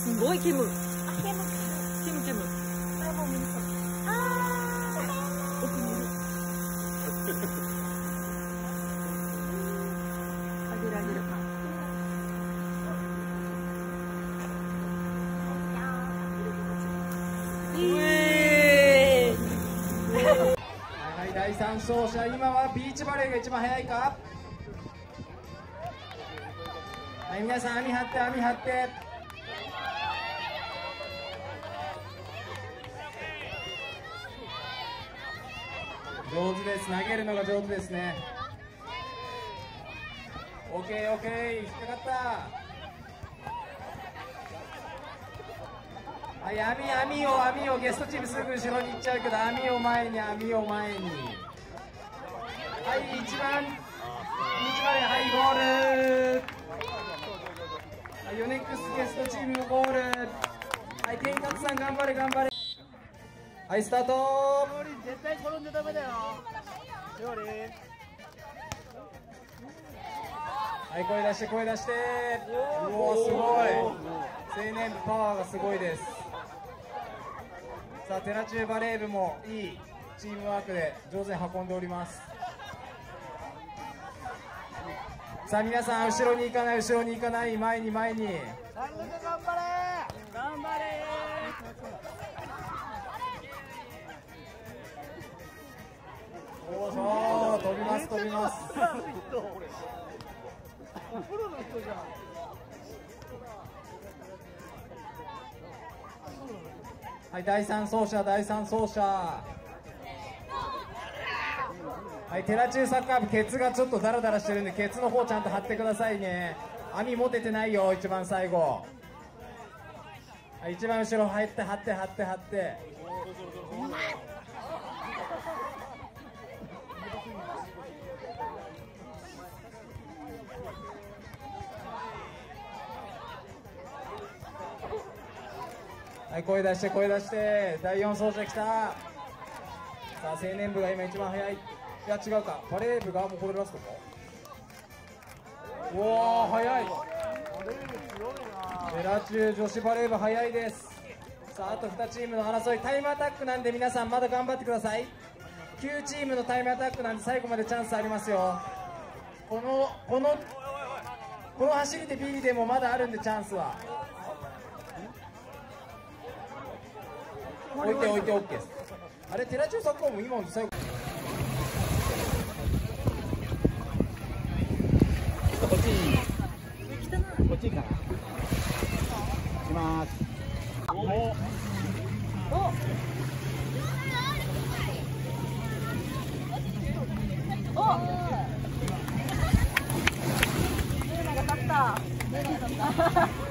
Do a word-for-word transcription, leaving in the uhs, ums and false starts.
すごい煙。あ、 煙。 煙煙。 これもう無理そう。あー。奥にいる。あげるあげる。 はい、だいさん走者、今はビーチバレーが一番速いか。はい、皆さん網張って網張って。上手です、投げるのが上手ですね。オッケーオッケー、引っかかった。はい、網網を網をゲストチームすぐ後ろに行っちゃうけど、網を前に網を前に。はい、一番一番はい、ゴール。はい、ヨネックスゲストチームのゴール。はい、天格さん頑張れ頑張れ。はい、スタート。 絶対転んでダメだよ。料理。 はい、声出して声出して。うおー、すごい。青年部パワーがすごいです。さあ、テラチューバレー部もいいチームワークで上手に運んでおります。さあ、皆さん後ろに行かない後ろに行かない、前に前に。 頑張れ頑張れ。 おー、そう飛びます飛びます。 プロの人じゃん。 はい、だいさん走者だいさん走者。はい、テラチューサッカー部ケツがちょっとダラダラしてるんで、ケツの方ちゃんと張ってくださいね。網持ててないよ、一番最後。はい、一番後ろ入って張って張って張って。はい、声出して声出して。だいよん走者来た。さあ、青年部が今一番速い。いや違うか、バレー部がもうこれラストか。おお、速い。テラチュー女子バレー部速いです。さあ、あとにチームの争い。タイムアタックなんで皆さんまだ頑張ってください。きゅうチームのタイムアタックなんで最後までチャンスありますよ。このこのこの走りでビリでもまだあるんで、チャンスは。置いて置いて OK です。あれ、テラチューサッカーも今の最後。こっちにこっちかな。行きます。おお。 お。ルーナが勝った。ルーナが勝った。